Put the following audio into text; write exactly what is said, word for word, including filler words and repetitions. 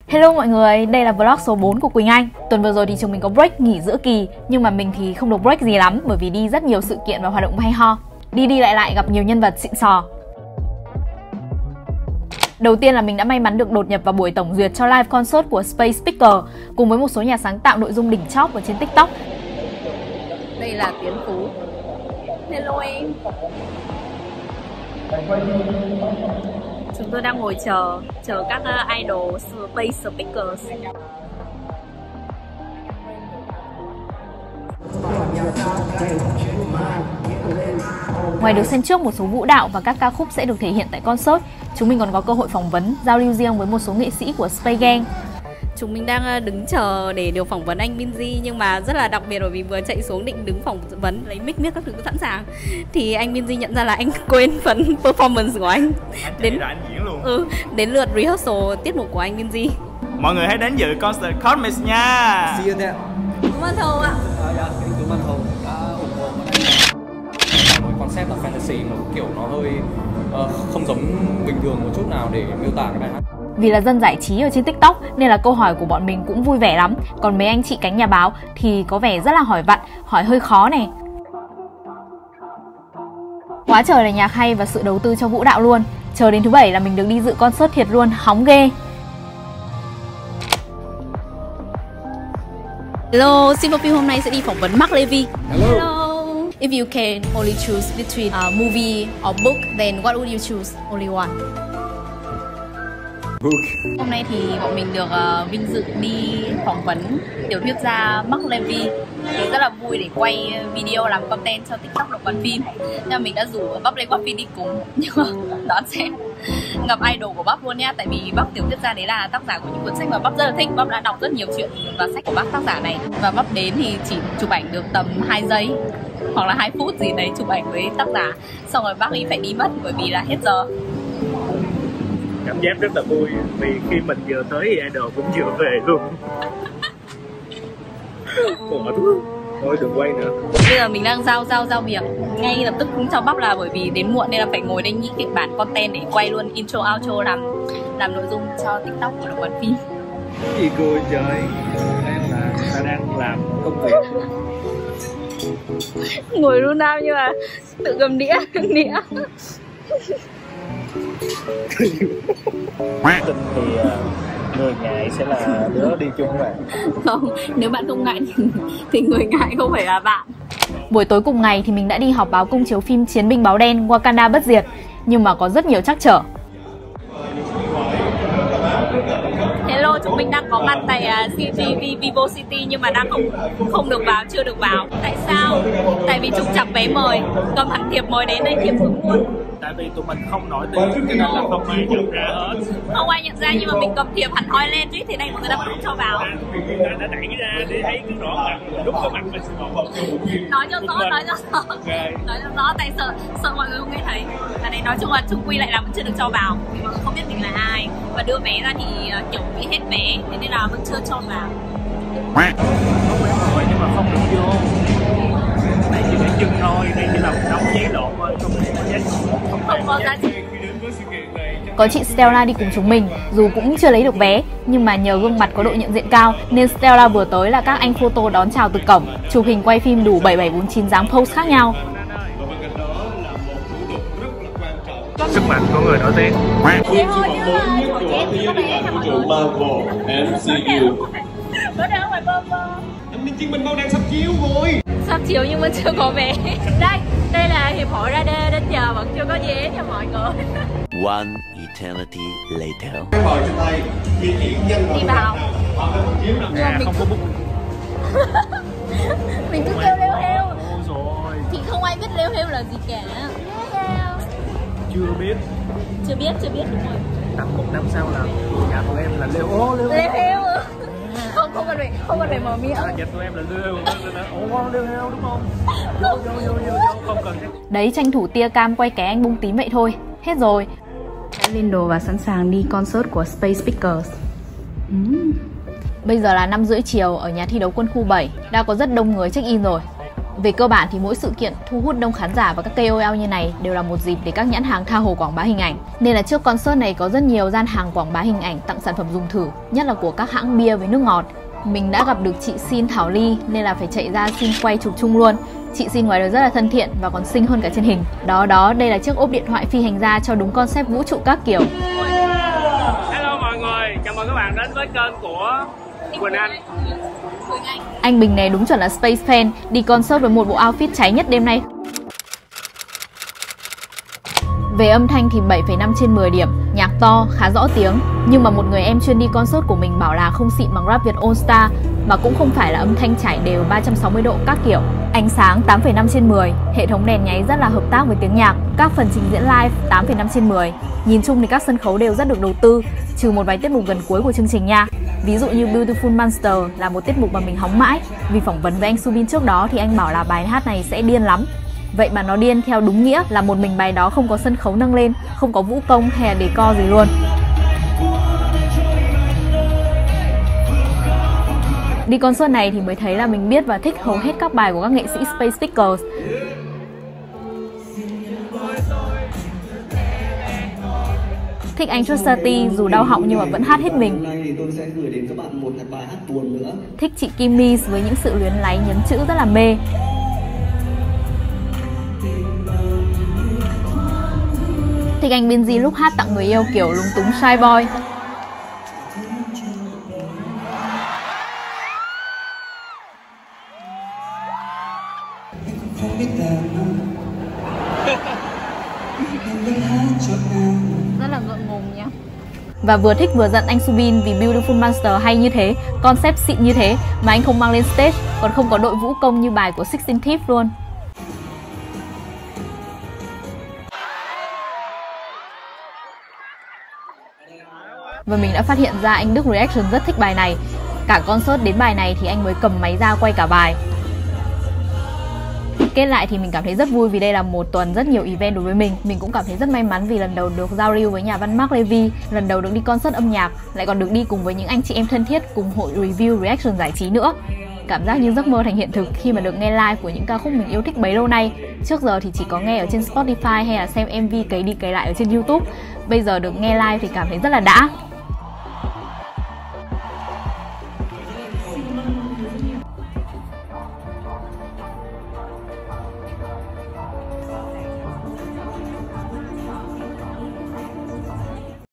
Hello mọi người, đây là vlog số bốn của Quỳnh Anh. Tuần vừa rồi thì chúng mình có break nghỉ giữa kỳ, nhưng mà mình thì không được break gì lắm bởi vì đi rất nhiều sự kiện và hoạt động hay ho. Đi đi lại lại gặp nhiều nhân vật xịn sò. Đầu tiên là mình đã may mắn được đột nhập vào buổi tổng duyệt cho live concert của Space Speaker cùng với một số nhà sáng tạo nội dung đỉnh chóp ở trên TikTok. Đây là Tiến Phú. Hello em. Chúng tôi đang ngồi chờ chờ các idol Space Speakers. Ngoài được xem trước một số vũ đạo và các ca khúc sẽ được thể hiện tại concert, chúng mình còn có cơ hội phỏng vấn, giao lưu riêng với một số nghệ sĩ của Space Gang. Chúng mình đang đứng chờ để được phỏng vấn anh Minzy, nhưng mà rất là đặc biệt bởi vì vừa chạy xuống định đứng phỏng vấn lấy mic mic các thứ sẵn sàng thì anh Minzy nhận ra là anh quên phần performance của anh. Đến anh diễn luôn. Ừ, đến lượt rehearsal tiết mục của anh Minzy. Mọi người hãy đến dự concert Cosmic nha. See you there. Cảm ơn thầu ạ. À, dạ, cảm ơn thầu đã ủng hộ ở đây. Một concept là fantasy mà kiểu nó hơi uh, không giống bình thường một chút nào để miêu tả cái bài hát. Vì là dân giải trí ở trên TikTok nên là câu hỏi của bọn mình cũng vui vẻ lắm. Còn mấy anh chị cánh nhà báo thì có vẻ rất là hỏi vặn, hỏi hơi khó này. Quá trời là nhạc hay và sự đầu tư cho vũ đạo luôn. Chờ đến thứ bảy là mình được đi dự concert thiệt luôn, hóng ghê. Hello, xin phim hôm nay sẽ đi phỏng vấn Mark Levy. Hello. Hello. If you can only choose between a movie or book, then what would you choose? Only one. Book. Hôm nay thì bọn mình được uh, vinh dự đi phỏng vấn tiểu thuyết gia Mark Levy. Thì rất là vui để quay video làm content cho TikTok đọc bản phim. Nhưng mà mình đã rủ bắp lên Coffee đi cùng. Nhưng mà đón xem gặp idol của bắp luôn nhá. Tại vì bắp tiểu thuyết gia đấy là tác giả của những cuốn sách mà bắp rất là thích. Bắp đã đọc rất nhiều chuyện và sách của bác tác giả này. Và bắp đến thì chỉ chụp ảnh được tầm hai giây hoặc là hai phút gì đấy chụp ảnh với tác giả. Xong rồi bác ấy phải đi mất bởi vì là hết giờ. Cảm giác rất là vui vì khi mình vừa tới thì idol cũng vừa về luôn. Ủa, thôi đừng quay nữa. Bây giờ mình đang giao giao giao việc ngay lập tức cũng cho bắp là bởi vì đến muộn nên là phải ngồi đây nghĩ kịch bản content để quay luôn intro outro làm làm nội dung cho TikTok của đọc bản phim. Cái gì cười trời, em là ta đang làm công việc. Ngồi luôn nào nhưng mà tự cầm đĩa đĩa. Tình thì người ngại sẽ là đứa đi chung với bạn. Không, nếu bạn không ngại thì, thì người ngại không phải là bạn. Buổi tối cùng ngày thì mình đã đi họp báo công chiếu phim Chiến binh Báo Đen Wakanda Bất Diệt, nhưng mà có rất nhiều trắc trở. Hello, chúng mình đang có mặt tại uh, xê giê vê Vivo City nhưng mà đang không không được vào, chưa được vào. Tại sao? Tại vì chúng chặt vé mời, cầm hẳn thiệp mời đến đây thiệp xuống luôn. Tại vì tụi mình không nổi tiếng cho nên là không ai nhận ra hết. Không ai nhận ra nhưng mà mình cầm thiệp hẳn hoi lên chứ, thế này mọi người đã không cho vào. Người ta đã đẩy ra để thấy cái rõ ràng lúc cái mặt mình. Nói cho rõ, nói cho rõ, nói cho rõ tại sợ sợ mọi người không nghe thấy. Và đấy nói chung là chung quy lại là vẫn chưa được cho vào vì mọi người không biết mình là ai và đưa vé ra thì uh, kiểu bị hết vé, thế nên là vẫn chưa cho vào. Không vé rồi nhưng mà không được vô. Đây chỉ để chừng thôi, đây chỉ là một đống giấy lộn thôi, không có giá trị. Không có giá trị. Có chị Stella đi cùng chúng mình, dù cũng chưa lấy được vé, nhưng mà nhờ gương mặt có độ nhận diện cao nên Stella vừa tới là các anh photo đón chào từ cổng, chụp hình quay phim đủ bảy bảy bốn chín dáng pose khác nhau. Sức mạnh của người nổi tiếng. Thế thôi chứ của em thì có vé cho mọi người. Có đâu phải bơm bơm. Anh Chiến binh Báo Đen sắp chiếu rồi. Sắp chiếu nhưng mà chưa có vé. Đây, đây là hiệp hội ra đê, đến giờ vẫn chưa có vé cho mọi người. One eternity later. Đi vào. À, không có bút. Mình cứ kêu lêu heo. Rồi. Thì không ai biết lêu heo là gì cả. Chưa biết. Chưa biết, chưa biết đúng rồi. Tầm một năm sau là nhà tụi em là lêu ô lêu lêu heo. Không không cần phải không cần phải mở miệng. À, nhà tụi em là lêu ô lêu heo đúng không? Vô vô vô vô vô không cần. Đấy, tranh thủ tia cam quay cái anh bung tím vậy thôi. Hết rồi. Đã lên đồ và sẵn sàng đi concert của Space Speakers. uhm. Bây giờ là năm rưỡi chiều ở nhà thi đấu quân khu bảy. Đã có rất đông người check in rồi. Về cơ bản thì mỗi sự kiện thu hút đông khán giả và các K O L như này đều là một dịp để các nhãn hàng tha hồ quảng bá hình ảnh. Nên là trước concert này có rất nhiều gian hàng quảng bá hình ảnh tặng sản phẩm dùng thử, nhất là của các hãng bia với nước ngọt. Mình đã gặp được chị Xin Thảo Ly nên là phải chạy ra xin quay chụp chung luôn. Chị Xin ngoài đời rất là thân thiện và còn xinh hơn cả trên hình. Đó đó, đây là chiếc ốp điện thoại phi hành gia cho đúng concept vũ trụ các kiểu. Hello mọi người, chào mừng các bạn đến với kênh của Quỳnh Anh. Anh Bình này đúng chuẩn là Space Fan, đi concert với một bộ outfit cháy nhất đêm nay. Về âm thanh thì bảy phẩy năm trên mười điểm, nhạc to, khá rõ tiếng. Nhưng mà một người em chuyên đi concert của mình bảo là không xịn bằng Rap Việt All Star, mà cũng không phải là âm thanh chảy đều ba trăm sáu mươi độ các kiểu. Ánh sáng tám phẩy năm trên mười, hệ thống đèn nháy rất là hợp tác với tiếng nhạc. Các phần trình diễn live tám phẩy năm trên mười. Nhìn chung thì các sân khấu đều rất được đầu tư, trừ một vài tiết mục gần cuối của chương trình nha. Ví dụ như Beautiful Monster là một tiết mục mà mình hóng mãi. Vì phỏng vấn với anh Subin trước đó thì anh bảo là bài hát này sẽ điên lắm. Vậy mà nó điên theo đúng nghĩa là một mình bài đó không có sân khấu nâng lên, không có vũ công hay là decor gì luôn. Đi concert này thì mới thấy là mình biết và thích hầu hết các bài của các nghệ sĩ Space Pickers. Thích anh Trustati dù đau họng nhưng mà vẫn hát hết mình. Thích chị Kim Mi với những sự luyến láy nhấn chữ rất là mê. Thích anh Binz lúc hát tặng người yêu kiểu lúng túng shy boy. Rất là ngượng ngùng nhá. Và vừa thích vừa giận anh Subin vì Beautiful Monster hay như thế, concept xịn như thế mà anh không mang lên stage, còn không có đội vũ công như bài của Sixteen Thieves luôn. Và mình đã phát hiện ra anh Đức Reaction rất thích bài này. Cả concert đến bài này thì anh mới cầm máy ra quay cả bài. Kết lại thì mình cảm thấy rất vui vì đây là một tuần rất nhiều event đối với mình. Mình cũng cảm thấy rất may mắn vì lần đầu được giao lưu với nhà văn Mark Levy, lần đầu được đi concert âm nhạc, lại còn được đi cùng với những anh chị em thân thiết cùng hội review reaction giải trí nữa. Cảm giác như giấc mơ thành hiện thực khi mà được nghe live của những ca khúc mình yêu thích bấy lâu nay. Trước giờ thì chỉ có nghe ở trên Spotify hay là xem em vê cấy đi cấy lại ở trên YouTube. Bây giờ được nghe live thì cảm thấy rất là đã.